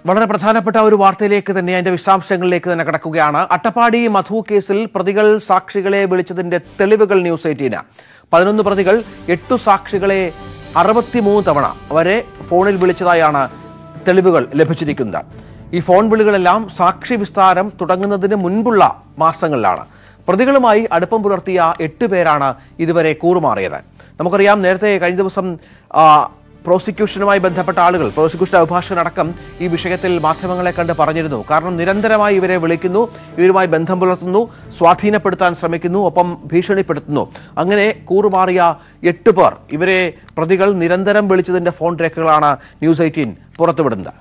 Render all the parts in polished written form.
വളരെ പ്രധാനപ്പെട്ട ഒരു വാർത്തയിലേക്ക് തന്നെ അതിന്റെ വിശദാംശങ്ങളിലേക്ക് തന്നെ കടക്കുകയാണ്. അട്ടപ്പാടി മധു കേസിൽ പ്രതികൾ സാക്ഷികളെ വിളിച്ചതിന്റെ തെളിവുകൾ ന്യൂസ് 18. 11 പ്രതികൾ 8 സാക്ഷികളെ 63 തവണ വരെ ഫോണിൽ വിളിച്ചതായാണ് തെളിവുകൾ ലഭിച്ചിരിക്കുന്നത്. ഈ ഫോൺ വിളികളെല്ലാം സാക്ഷി വിസ്താരം തുടങ്ങുന്നതിന് മുൻപുള്ള മാസങ്ങളിലാണ്. പ്രതികളുമായി അടുപ്പം പുലർത്തിയ 8 പേരാണ് ഇതുവരെ കൂറുമാറിയത്. നമുക്കറിയാം, നേരത്തെ കഴിഞ്ഞ ദിവസം പ്രോസിക്യൂഷനുമായി ബന്ധപ്പെട്ട ആളുകൾ, പ്രോസിക്യൂഷൻ അഭിഭാഷകനടക്കം ഈ വിഷയത്തിൽ മാധ്യമങ്ങളെ കണ്ട് പറഞ്ഞിരുന്നു. കാരണം നിരന്തരമായി ഇവരെ വിളിക്കുന്നു, ഇവരുമായി ബന്ധം പുലർത്തുന്നു, സ്വാധീനപ്പെടുത്താൻ ശ്രമിക്കുന്നു, ഒപ്പം ഭീഷണിപ്പെടുത്തുന്നു. അങ്ങനെ കൂറുമാറിയ 8 പേർ, ഇവരെ പ്രതികൾ നിരന്തരം വിളിച്ചതിന്റെ ഫോൺ രേഖകളാണ് ന്യൂസ് 18 പുറത്തുവിടുന്നത്.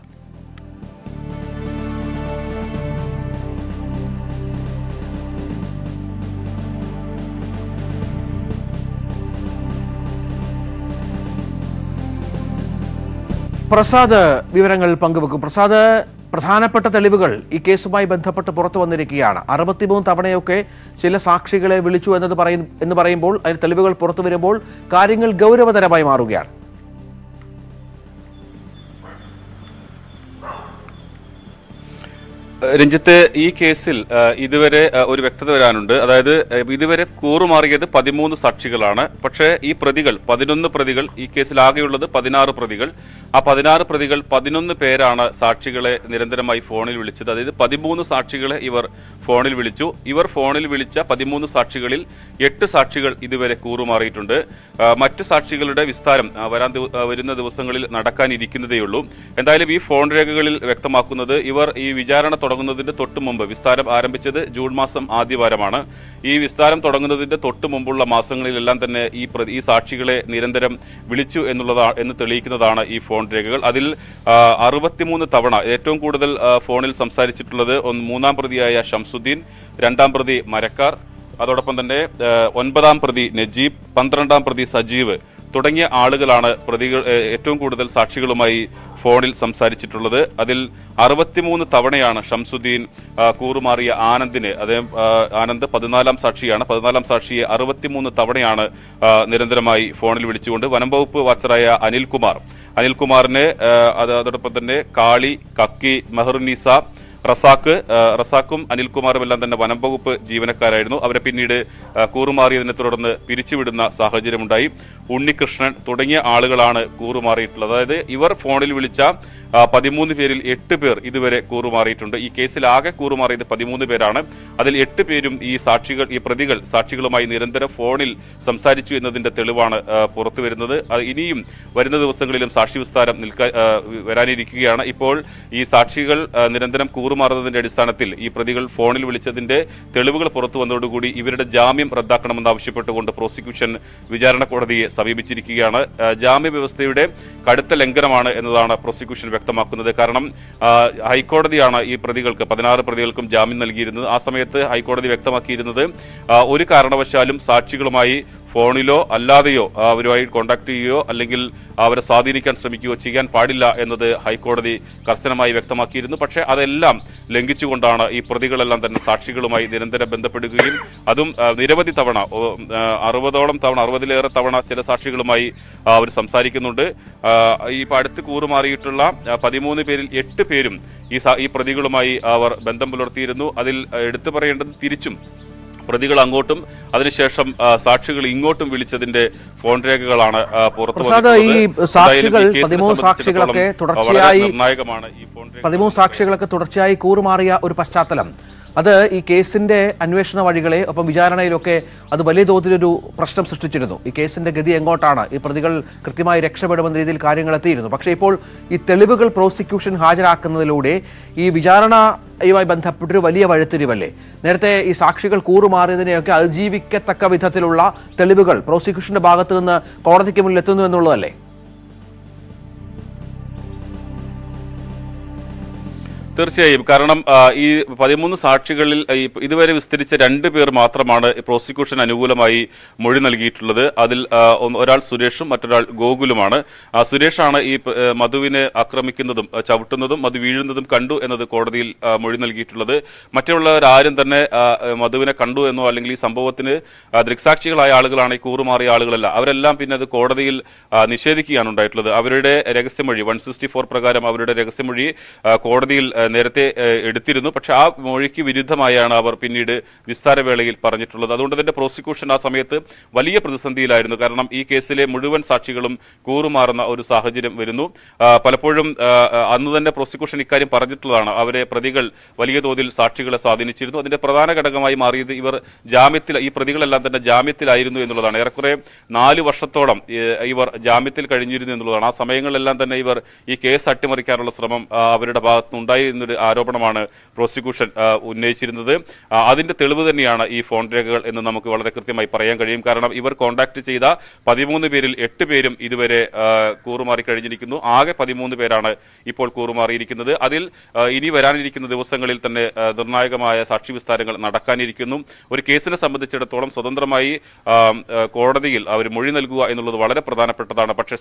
പ്രസാദ് വിവരങ്ങൾ പങ്കുവെക്കും. പ്രസാദ്, പ്രധാനപ്പെട്ട തെളിവുകൾ ഈ കേസുമായി ബന്ധപ്പെട്ട് പുറത്തു വന്നിരിക്കുകയാണ്. 63 തവണയൊക്കെ ചില സാക്ഷികളെ വിളിച്ചു എന്ന് പറയുമ്പോൾ അതിന് തെളിവുകൾ പുറത്തു വരുമ്പോൾ കാര്യങ്ങൾ ഗൗരവതരമായി മാറുകയാണ്. രഞ്ജിത്ത്, ഈ കേസിൽ ഇതുവരെ ഒരു വ്യക്തത വരാനുണ്ട്. അതായത് ഇതുവരെ കൂറുമാറിയത് 13 സാക്ഷികളാണ്. പക്ഷേ ഈ പ്രതികൾ 11 പ്രതികൾ, ഈ കേസിൽ ആകെയുള്ളത് 16 പ്രതികൾ. ആ 16 പ്രതികൾ 11 പേരാണ് സാക്ഷികളെ നിരന്തരമായി ഫോണിൽ വിളിച്ചത്. അതായത് 13 സാക്ഷികളെ ഇവർ ഫോണിൽ വിളിച്ചു. ഇവർ ഫോണിൽ വിളിച്ച 13 സാക്ഷികളിൽ 8 സാക്ഷികൾ ഇതുവരെ കൂറുമാറിയിട്ടുണ്ട്. മറ്റ് സാക്ഷികളുടെ വിസ്താരം വരുന്ന ദിവസങ്ങളിൽ നടക്കാനിരിക്കുന്നതേയുള്ളൂ. എന്തായാലും ഈ ഫോൺ രേഖകളിൽ വ്യക്തമാക്കുന്നത് ഇവർ ഈ വിചാരണ തുടങ്ങുന്നതിന്റെ തൊട്ട് മുമ്പ്, വിസ്താരം ആരംഭിച്ചത് ജൂൺ മാസം ആദ്യവാരമാണ്. ഈ വിസ്താരം തുടങ്ങുന്നതിന്റെ തൊട്ട് മുമ്പുള്ള മാസങ്ങളിലെല്ലാം തന്നെ ഈ സാക്ഷികളെ നിരന്തരം വിളിച്ചു എന്ന് തെളിയിക്കുന്നതാണ് ഈ ഫോൺ രേഖകൾ. അതിൽ 63 തവണ ഏറ്റവും കൂടുതൽ ഫോണിൽ സംസാരിച്ചിട്ടുള്ളത് 3-ാം പ്രതിയായ ഷംസുദ്ദീൻ, 2-ാം പ്രതി മരക്കാർ, അതോടൊപ്പം തന്നെ 9-ാം പ്രതി നജീബ്, 12-ാം പ്രതി സജീവ് തുടങ്ങിയ ആളുകളാണ് പ്രതികൾ ഏറ്റവും കൂടുതൽ സാക്ഷികളുമായി ഫോണിൽ സംസാരിച്ചിട്ടുള്ളത്. അതിൽ 63 തവണയാണ് ഷംസുദ്ദീൻ കൂറുമാറിയ ആനന്ദിന്, ആനന്ദ് 14-ാം സാക്ഷിയാണ്. 14-ാം സാക്ഷിയെ 63 തവണയാണ് നിരന്തരമായി ഫോണിൽ വിളിച്ചുകൊണ്ട് വനംവകുപ്പ് വാച്ചറായ അനിൽകുമാറിന്, അതോടൊപ്പം തന്നെ കാളി, കക്കി, മെഹറുന്നീസ, റസാഖും അനിൽകുമാറും എല്ലാം തന്നെ വനംവകുപ്പ് ജീവനക്കാരായിരുന്നു. അവരെ പിന്നീട് കൂറുമാറിയതിനെ തുടർന്ന് പിരിച്ചുവിടുന്ന സാഹചര്യമുണ്ടായി. ഉണ്ണികൃഷ്ണൻ തുടങ്ങിയ ആളുകളാണ് കൂറുമാറിയിട്ടുള്ളത്. അതായത് ഇവർ ഫോണിൽ വിളിച്ച 13 പേരിൽ 8 പേർ ഇതുവരെ കൂറുമാറിയിട്ടുണ്ട്. ഈ കേസിൽ ആകെ കൂറുമാറിയത് 13 പേരാണ്. അതിൽ 8 പേരും ഈ പ്രതികൾ സാക്ഷികളുമായി നിരന്തരം ഫോണിൽ സംസാരിച്ചു എന്നതിന്റെ തെളിവാണ് പുറത്തു വരുന്നത്. ഇനിയും വരുന്ന ദിവസങ്ങളിലും സാക്ഷി വിസ്താരം വരാനിരിക്കുകയാണ്. ഇപ്പോൾ ഈ സാക്ഷികൾ നിരന്തരം കൂറുമാറുന്നതിന്റെ അടിസ്ഥാനത്തിൽ ഈ പ്രതികൾ ഫോണിൽ വിളിച്ചതിന്റെ തെളിവുകൾ പുറത്തു വന്നതോടുകൂടി ഇവരുടെ ജാമ്യം റദ്ദാക്കണമെന്നാവശ്യപ്പെട്ടുകൊണ്ട് പ്രോസിക്യൂഷൻ വിചാരണ കോടതിയെ സമീപിച്ചിരിക്കുകയാണ്. ജാമ്യ വ്യവസ്ഥയുടെ കടുത്ത ലംഘനമാണ് എന്നതാണ് പ്രോസിക്യൂഷൻ വ്യക്തമാക്കുന്നത്. കാരണം ഹൈക്കോടതിയാണ് ഈ പ്രതികൾക്ക് 16 പ്രതികൾക്കും ജാമ്യം നൽകിയിരുന്നത്. ആ സമയത്ത് ഹൈക്കോടതി വ്യക്തമാക്കിയിരുന്നത് ഒരു കാരണവശാലും സാക്ഷികളുമായി ഫോണിലോ അല്ലാതെയോ അവരുമായി കോൺടാക്ട് ചെയ്യുകയോ അല്ലെങ്കിൽ അവരെ സ്വാധീനിക്കാൻ ശ്രമിക്കുകയോ ചെയ്യാൻ പാടില്ല എന്നത് ഹൈക്കോടതി കർശനമായി വ്യക്തമാക്കിയിരുന്നു. പക്ഷേ അതെല്ലാം ലംഘിച്ചുകൊണ്ടാണ് ഈ പ്രതികളെല്ലാം തന്നെ സാക്ഷികളുമായി നിരന്തരം ബന്ധപ്പെടുകയും അതും നിരവധി തവണ 60-ലേറെ തവണ ചില സാക്ഷികളുമായി അവർ സംസാരിക്കുന്നുണ്ട്. ഈ അടുത്ത് കൂറുമാറിയിട്ടുള്ള 13 പേരിൽ 8 പേരും ഈ പ്രതികളുമായി അവർ ബന്ധം പുലർത്തിയിരുന്നു. അതിൽ എടുത്തു പറയേണ്ടത് തിരിച്ചും പ്രതികൾ അങ്ങോട്ടും അതിനുശേഷം സാക്ഷികൾ ഇങ്ങോട്ടും വിളിച്ചതിന്റെ ഫോൺ രേഖകളാണ് പുറത്തു വന്നത്. ഈ സാക്ഷികൾ 13 സാക്ഷികളൊക്കെ തുടർച്ചയായി നിർണായകമാണ്. ഈ ഫോൺ 13 സാക്ഷികളൊക്കെ തുടർച്ചയായി കൂറുമാറിയ ഒരു പശ്ചാത്തലം, അത് ഈ കേസിന്റെ അന്വേഷണ വഴികളെ ഒപ്പം വിചാരണയിലൊക്കെ അത് വലിയ തോതിലൊരു പ്രശ്നം സൃഷ്ടിച്ചിരുന്നു. ഈ കേസിന്റെ ഗതി എങ്ങോട്ടാണ്, ഈ പ്രതികൾ കൃത്യമായി രക്ഷപ്പെടുമെന്ന രീതിയിൽ കാര്യങ്ങൾ എത്തിയിരുന്നു. പക്ഷേ ഇപ്പോൾ ഈ തെളിവുകൾ പ്രോസിക്യൂഷൻ ഹാജരാക്കുന്നതിലൂടെ ഈ വിചാരണയുമായി ബന്ധപ്പെട്ടൊരു വലിയ വഴിത്തിരിവല്ലേ? നേരത്തെ ഈ സാക്ഷികൾ കൂറുമാറിയതിനെയൊക്കെ അതിജീവിക്കത്തക്ക വിധത്തിലുള്ള തെളിവുകൾ പ്രോസിക്യൂഷന്റെ ഭാഗത്തു നിന്ന് കോടതിക്ക് മുന്നിൽ എത്തുന്നു എന്നുള്ളതല്ലേ? തീർച്ചയായും. കാരണം ഈ 13 സാക്ഷികളിൽ ഇതുവരെ വിസ്തരിച്ച 2 പേർ മാത്രമാണ് പ്രോസിക്യൂഷൻ അനുകൂലമായി മൊഴി നൽകിയിട്ടുള്ളത്. അതിൽ ഒരാൾ സുരേഷും മറ്റൊരാൾ ഗോകുലുമാണ്. സുരേഷാണ് ഈ മധുവിനെ ആക്രമിക്കുന്നതും ചവിട്ടുന്നതും മധു വീഴുന്നതും കണ്ടു എന്നത് കോടതിയിൽ മൊഴി നൽകിയിട്ടുള്ളത്. മറ്റുള്ളവരാരും തന്നെ മധുവിനെ കണ്ടു എന്നോ അല്ലെങ്കിൽ ഈ സംഭവത്തിന് ദൃക്സാക്ഷികളായ ആളുകളാണ്, ഈ കൂറുമാറിയ ആളുകളല്ല. അവരെല്ലാം പിന്നെ അത് കോടതിയിൽ നിഷേധിക്കുകയാണ് ഉണ്ടായിട്ടുള്ളത്. അവരുടെ രഹസ്യമൊഴി 164 പ്രകാരം അവരുടെ രഹസ്യമൊഴി കോടതിയിൽ നേരത്തെ എടുത്തിരുന്നു. പക്ഷെ ആ മൊഴിക്ക് വിരുദ്ധമായാണ് അവർ പിന്നീട് വിസ്താരവേളയിൽ പറഞ്ഞിട്ടുള്ളത്. അതുകൊണ്ട് തന്നെ പ്രോസിക്യൂഷൻ ആ സമയത്ത് വലിയ പ്രതിസന്ധിയിലായിരുന്നു. കാരണം ഈ കേസിലെ മുഴുവൻ സാക്ഷികളും കൂറുമാറുന്ന ഒരു സാഹചര്യം വരുന്നു. പലപ്പോഴും അന്ന് തന്നെ പ്രോസിക്യൂഷൻ ഇക്കാര്യം പറഞ്ഞിട്ടുള്ളതാണ്. അവരെ പ്രതികൾ വലിയ തോതിൽ സാക്ഷികളെ സ്വാധീനിച്ചിരുന്നു. അതിന്റെ പ്രധാന ഘടകമായി മാറിയത് ഇവർ ജാമ്യത്തിൽ, ഈ പ്രതികളെല്ലാം തന്നെ ജാമ്യത്തിലായിരുന്നു എന്നുള്ളതാണ്. ഏറെക്കുറെ 4 വർഷത്തോളം ഇവർ ജാമ്യത്തിൽ കഴിഞ്ഞിരുന്നു എന്നുള്ളതാണ്. ആ സമയങ്ങളിലെല്ലാം തന്നെ ഇവർ ഈ കേസ് അട്ടിമറിക്കാനുള്ള ശ്രമം അവരുടെ ഭാഗത്തുനിന്നുണ്ടായി എന്നൊരു ആരോപണമാണ് പ്രോസിക്യൂഷൻ ഉന്നയിച്ചിരുന്നത്. അതിന്റെ തെളിവ് തന്നെയാണ് ഈ ഫോൺ രേഖകൾ എന്ന് നമുക്ക് വളരെ കൃത്യമായി പറയാൻ കഴിയും. കാരണം ഇവർ കോൺടാക്ട് ചെയ്ത 13 പേരിൽ 8 പേരും ഇതുവരെ കൂറുമാറി കഴിഞ്ഞിരിക്കുന്നു. ആകെ 13 പേരാണ് ഇപ്പോൾ കൂറുമാറിയിരിക്കുന്നത്. അതിൽ ഇനി വരാനിരിക്കുന്ന ദിവസങ്ങളിൽ തന്നെ നിർണായകമായ സാക്ഷി വിസ്താരങ്ങൾ നടക്കാനിരിക്കുന്നു. ഒരു കേസിനെ സംബന്ധിച്ചിടത്തോളം സ്വതന്ത്രമായി കോടതിയിൽ അവർ മൊഴി നൽകുക എന്നുള്ളത് വളരെ പ്രധാനപ്പെട്ടതാണ്. പക്ഷേ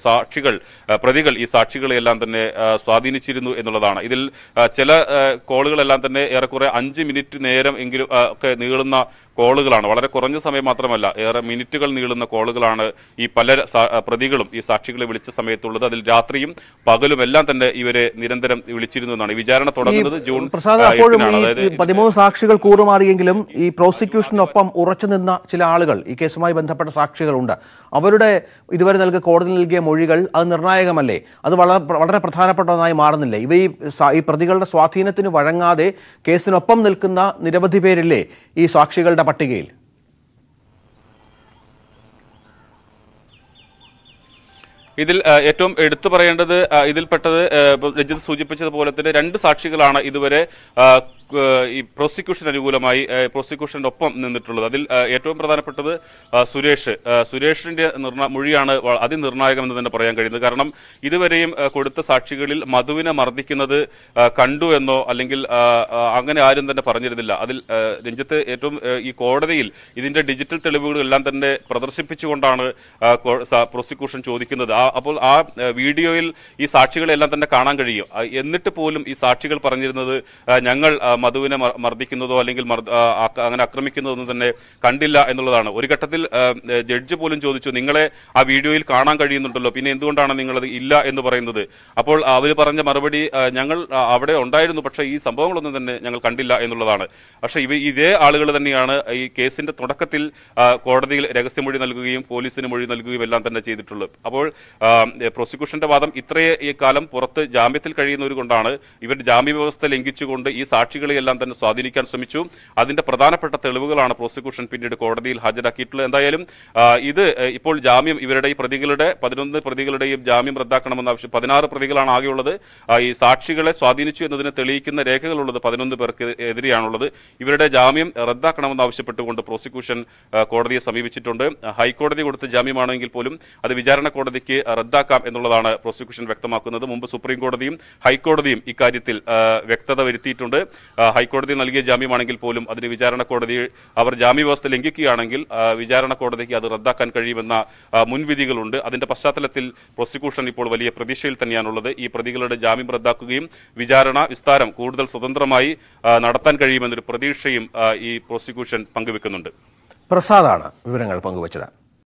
പ്രതികൾ ഈ സാക്ഷികളെല്ലാം തന്നെ സ്വാധീനിച്ചിരുന്നു എന്നുള്ളതാണ്. ഇതിൽ ചില കോളുകളെല്ലാം തന്നെ ഏറെക്കുറെ 5 മിനിറ്റ് നേരം എങ്കിലും ഒക്കെ നീളുന്ന കോളുകളാണ്. വളരെ കുറഞ്ഞ സമയം മാത്രമല്ല, ഏറെ മിനിറ്റുകൾ നീളുന്ന കോളുകളാണ് ഈ പല പ്രതികളും ഈ സാക്ഷികളെ വിളിച്ച സമയത്തുള്ളത്. അതിൽ രാത്രിയും പകലും എല്ലാം തന്നെ ഇവരെ നിരന്തരം വിളിച്ചിരുന്നു എന്നാണ്. വിചാരണ തുടങ്ങുന്നത് ജൂൺ 8-നാണ്. 13 സാക്ഷികൾ കൂറുമാറിയെങ്കിലും ഈ പ്രോസിക്യൂഷനൊപ്പം ഉറച്ചുനിന്ന ചില ആളുകൾ, ഈ കേസുമായി ബന്ധപ്പെട്ട സാക്ഷികളുണ്ട്. അവരുടെ ഇതുവരെ കോടതി നൽകിയ മൊഴികൾ അത് നിർണായകമല്ലേ? അത് വളരെ പ്രധാനപ്പെട്ട ഒന്നായി മാറുന്നില്ലേ? ഈ പ്രതികളുടെ സ്വാധീനത്തിന് വഴങ്ങാതെ കേസിനൊപ്പം നിൽക്കുന്ന നിരവധി പേരില്ലേ ഈ സാക്ഷികളുടെ പട്ടികയിൽ? ഇതിൽ ഏറ്റവും എടുത്തു പറയേണ്ടത്, ഇതിൽപ്പെട്ടത് രഞ്ജിത്ത് സൂചിപ്പിച്ചതുപോലെ തന്നെ 2 സാക്ഷികളാണ് ഇതുവരെ ഈ പ്രോസിക്യൂഷൻ അനുകൂലമായി പ്രോസിക്യൂഷനൊപ്പം നിന്നിട്ടുള്ളത്. അതിൽ ഏറ്റവും പ്രധാനപ്പെട്ടത് സുരേഷിന്റെ മൊഴിയാണ് അതിനിർണായകമെന്ന് തന്നെ പറയാൻ കഴിയുന്നത്. കാരണം ഇതുവരെയും കൊടുത്ത സാക്ഷികളിൽ മധുവിനെ മർദ്ദിക്കുന്നത് കണ്ടു എന്നോ അല്ലെങ്കിൽ അങ്ങനെ ആരും തന്നെ പറഞ്ഞിരുന്നില്ല. അതിൽ രഞ്ജിത്ത് ഏറ്റവും ഈ കോടതിയിൽ ഇതിന്റെ ഡിജിറ്റൽ തെളിവുകളെല്ലാം തന്നെ പ്രദർശിപ്പിച്ചുകൊണ്ടാണ് പ്രോസിക്യൂഷൻ ചോദിക്കുന്നത്. അപ്പോൾ ആ വീഡിയോയിൽ ഈ സാക്ഷികളെല്ലാം തന്നെ കാണാൻ കഴിയും. എന്നിട്ട് പോലും ഈ സാക്ഷികൾ പറഞ്ഞിരുന്നത് ഞങ്ങൾ മധുവിനെ മർദ്ദിക്കുന്നതോ അല്ലെങ്കിൽ അങ്ങനെ ആക്രമിക്കുന്നതൊന്നും തന്നെ കണ്ടില്ല എന്നുള്ളതാണ്. ഒരു ഘട്ടത്തിൽ ജഡ്ജി പോലും ചോദിച്ചു, നിങ്ങളെ ആ വീഡിയോയിൽ കാണാൻ കഴിയുന്നുണ്ടല്ലോ, പിന്നെ എന്തുകൊണ്ടാണ് നിങ്ങളത് ഇല്ല എന്ന് പറയുന്നത്? അപ്പോൾ അവർ പറഞ്ഞ മറുപടി, ഞങ്ങൾ അവിടെ ഉണ്ടായിരുന്നു, പക്ഷേ ഈ സംഭവങ്ങളൊന്നും തന്നെ ഞങ്ങൾ കണ്ടില്ല എന്നുള്ളതാണ്. പക്ഷേ ഇതേ ആളുകൾ തന്നെയാണ് ഈ കേസിന്റെ തുടക്കത്തിൽ കോടതിയിൽ രഹസ്യമൊഴി നൽകുകയും പോലീസിന് മൊഴി നൽകുകയും എല്ലാം തന്നെ ചെയ്തിട്ടുള്ളത്. അപ്പോൾ പ്രോസിക്യൂഷന്റെ വാദം ഇത്രയേ കാലം പുറത്ത് ജാമ്യത്തിൽ കഴിയുന്നവർ കൊണ്ടാണ്, ഇവർ ജാമ്യ വ്യവസ്ഥ ലംഘിച്ചുകൊണ്ട് ഈ സാക്ഷികളെല്ലാം തന്നെ സ്വാധീനിക്കാൻ ശ്രമിച്ചു. അതിന്റെ പ്രധാനപ്പെട്ട തെളിവുകളാണ് പ്രോസിക്യൂഷൻ പിന്നീട് കോടതിയിൽ ഹാജരാക്കിയിട്ടുള്ളത്. എന്തായാലും ഇത് ഇപ്പോൾ ജാമ്യം ഇവരുടെ ഈ 11 പ്രതികളുടെയും ജാമ്യം റദ്ദാക്കണമെന്ന ആവശ്യം. 16 പ്രതികളാണ് ആകെയുള്ളത്. ഈ സാക്ഷികളെ സ്വാധീനിച്ചു എന്നതിനെ തെളിയിക്കുന്ന രേഖകളുള്ളത് 11 പേർക്ക് എതിരെയാണുള്ളത്. ഇവരുടെ ജാമ്യം റദ്ദാക്കണമെന്ന് ആവശ്യപ്പെട്ടുകൊണ്ട് പ്രോസിക്യൂഷൻ കോടതിയെ സമീപിച്ചിട്ടുണ്ട്. ഹൈക്കോടതി കൊടുത്ത ജാമ്യമാണെങ്കിൽ പോലും അത് വിചാരണ കോടതിക്ക് റദ്ദാക്കാം എന്നുള്ളതാണ് പ്രോസിക്യൂഷൻ വ്യക്തമാക്കുന്നത്. മുമ്പ് സുപ്രീം കോടതിയും ഹൈക്കോടതിയും ഇക്കാര്യത്തിൽ വ്യക്തത വരുത്തിയിട്ടുണ്ട്. ഹൈക്കോടതി നൽകിയ ജാമ്യമാണെങ്കിൽ പോലും അതിന് വിചാരണ കോടതി അവർ ജാമ്യ വ്യവസ്ഥ ലംഘിക്കുകയാണെങ്കിൽ വിചാരണ കോടതിക്ക് അത് റദ്ദാക്കാൻ കഴിയുമെന്ന മുൻവിധികളുണ്ട്. അതിന്റെ പശ്ചാത്തലത്തിൽ പ്രോസിക്യൂഷൻ ഇപ്പോൾ വലിയ പ്രതീക്ഷയിൽ തന്നെയാണുള്ളത്. ഈ പ്രതികളുടെ ജാമ്യം റദ്ദാക്കുകയും വിസ്താരം കൂടുതൽ സ്വതന്ത്രമായി നടത്താൻ കഴിയുമെന്നൊരു പ്രതീക്ഷയും ഈ പ്രോസിക്യൂഷൻ പങ്കുവെക്കുന്നുണ്ട്. പ്രസാദാണ് വിവരങ്ങൾ പങ്കുവച്ചത്.